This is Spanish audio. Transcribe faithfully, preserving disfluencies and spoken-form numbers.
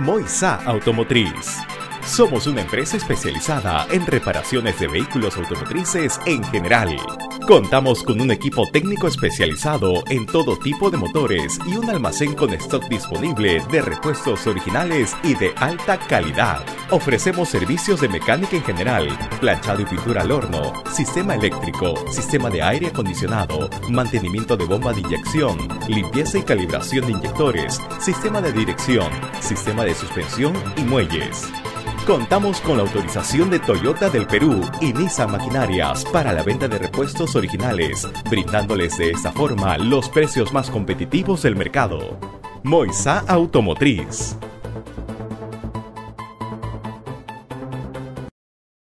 Moisá Automotriz. Somos una empresa especializada en reparaciones de vehículos automotrices en general. Contamos con un equipo técnico especializado en todo tipo de motores y un almacén con stock disponible de repuestos originales y de alta calidad. Ofrecemos servicios de mecánica en general, planchado y pintura al horno, sistema eléctrico, sistema de aire acondicionado, mantenimiento de bomba de inyección, limpieza y calibración de inyectores, sistema de dirección, sistema de suspensión y muelles. Contamos con la autorización de Toyota del Perú y Nissan Maquinarias para la venta de repuestos originales, brindándoles de esta forma los precios más competitivos del mercado. Moisá Automotriz.